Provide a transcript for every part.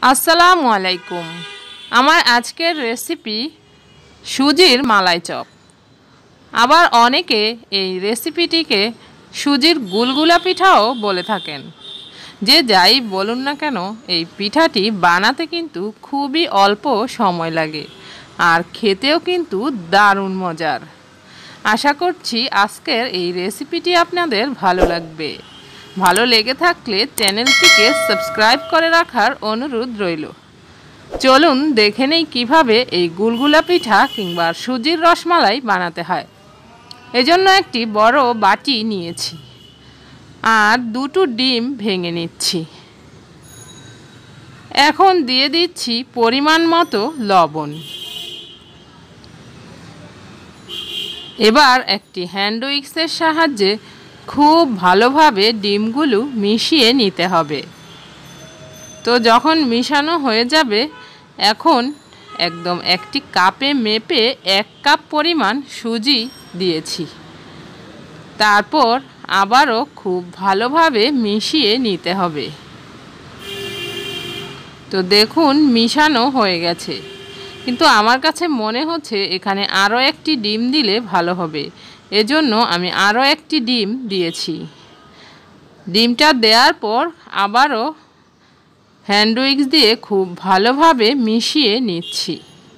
আসসালামু আলাইকুম। আমার আজকের রেসিপি সুজির মালাই চপ। আবার অনেকে এই রেসিপিটিকে সুজির গুলগুলা পিঠাও বলে থাকেন। যে যাই বলুন না কেন, এই পিঠাটি বানাতে কিন্তু খুবই অল্প সময় লাগে আর খেতেও কিন্তু দারুণ মজার। আশা করছি আজকের এই রেসিপিটি আপনাদের ভালো লাগবে। ভালো লেগে থাকলে চ্যানেলটিকে সাবস্ক্রাইব করে রাখার অনুরোধ রইল। চলুন দেখে নেই কীভাবে এই গুলগুলা পিঠা কিংবা সুজির রসমালাই বানাতে হয়। এজন্য একটি বড় বাটি নিয়েছি আর দুটো ডিম ভেঙে নিচ্ছি। এখন দিয়ে দিচ্ছি পরিমাণ মতো লবণ। এবার একটি হ্যান্ড উইক্সের সাহায্যে খুব ভালোভাবে ডিমগুলো মিশিয়ে নিতে হবে। তো যখন মিশানো হয়ে যাবে, এখন একদম একটি কাপে মেপে 1 কাপ পরিমাণ সুজি দিয়েছি। তারপর আবারও খুব ভালোভাবে মিশিয়ে নিতে হবে। তো দেখুন মিশানো হয়ে গেছে, কিন্তু আমার কাছে মনে হচ্ছে এখানে আরও একটি ডিম দিলে ভালো হবে। এজন্য আমি আরও একটি ডিম দিয়েছি। ডিমটা দেওয়ার পর আবারও হ্যান্ড উইক্স দিয়ে খুব ভালোভাবে মিশিয়ে নিচ্ছি।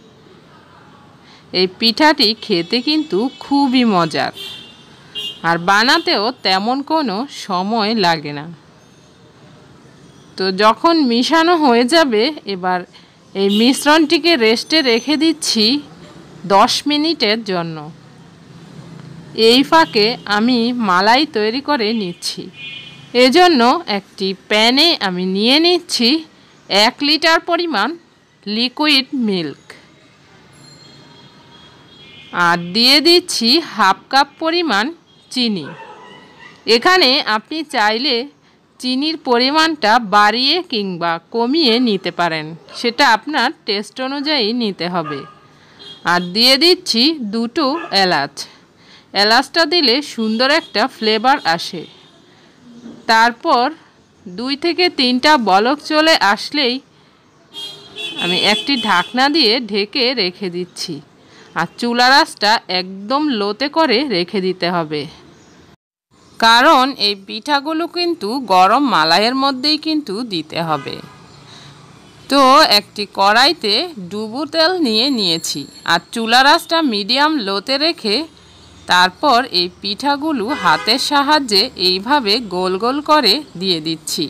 এই পিঠাটি খেতে কিন্তু খুবই মজার আর বানাতেও তেমন কোনো সময় লাগে না। তো যখন মিশানো হয়ে যাবে, এবার এই মিশ্রণটিকে রেস্টে রেখে দিচ্ছি 10 মিনিটের জন্য। এই ফাঁকে আমি মালাই তৈরি করে নিচ্ছি। এজন্য একটি প্যানে আমি নিয়ে নিচ্ছি 1 লিটার পরিমাণ লিকুইড মিল্ক আর দিয়ে দিচ্ছি 1/2 কাপ পরিমাণ চিনি। এখানে আপনি চাইলে চিনির পরিমাণটা বাড়িয়ে কিংবা কমিয়ে নিতে পারেন, সেটা আপনার টেস্ট অনুযায়ী নিতে হবে। আর দিয়ে দিচ্ছি 2টো এলাচ। এলাচটা দিলে সুন্দর একটা ফ্লেভার আসে। তারপর 2 থেকে 3টা বলক চলে আসলেই আমি একটি ঢাকনা দিয়ে ঢেকে রেখে দিচ্ছি। আর চুলার আঁচটা একদম লোতে করে রেখে দিতে হবে, কারণ এই পিঠাগুলো কিন্তু গরম মালাইয়ের মধ্যেই কিন্তু দিতে হবে। তো একটি কড়াইতে ডুবো তেল নিয়েছি আর চুলার আঁচটা মিডিয়াম লোতে রেখে তারপর এই পিঠাগুলো হাতের সাহায্যে এইভাবে গোল গোল করে দিয়ে দিচ্ছি।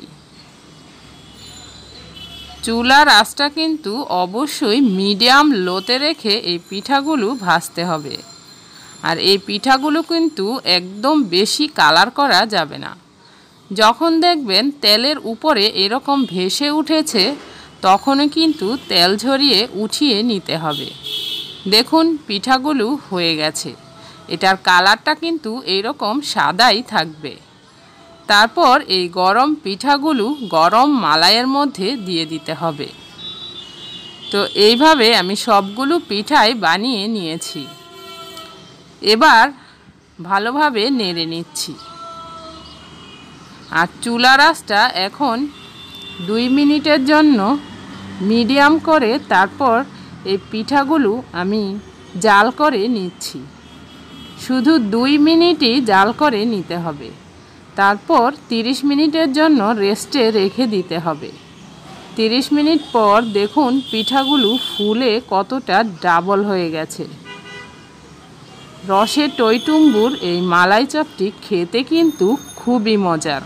চুলার আঁচটা কিন্তু অবশ্যই মিডিয়াম লোতে রেখে এই পিঠাগুলো ভাজতে হবে। আর এই পিঠাগুলো কিন্তু একদম বেশি কালার করা যাবে না। যখন দেখবেন তেলের উপরে এরকম ভেসে উঠেছে, তখনই কিন্তু তেল ঝরিয়ে উঠিয়ে নিতে হবে। দেখুন পিঠাগুলো হয়ে গেছে। এটার কালারটা কিন্তু এইরকম সাদাই থাকবে। তারপর এই গরম পিঠাগুলো গরম মালাইয়ের মধ্যে দিয়ে দিতে হবে। তো এইভাবে আমি সবগুলো পিঠাই বানিয়ে নিয়েছি। এবার ভালোভাবে নেড়ে নিচ্ছি আর চুলার আঁচটা এখন 2 মিনিটের জন্য মিডিয়াম করে তারপর এই পিঠাগুলো আমি জাল করে নিচ্ছি। শুধু 2 মিনিটই জাল করে নিতে হবে। তারপর 30 মিনিটের জন্য রেস্টে রেখে দিতে হবে। 30 মিনিট পর দেখুন পিঠাগুলো ফুলে কতটা ডাবল হয়ে গেছে। রসে টইটুম্বুর এই মালাই চপটি খেতে কিন্তু খুবই মজার।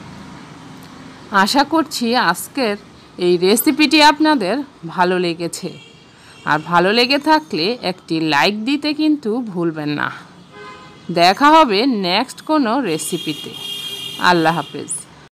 আশা করছি আজকের এই রেসিপিটি আপনাদের ভালো লেগেছে। আর ভালো লেগে থাকলে একটি লাইক দিতে কিন্তু ভুলবেন না। দেখা হবে নেক্সট কোনো রেসিপিতে। আল্লাহ হাফেজ।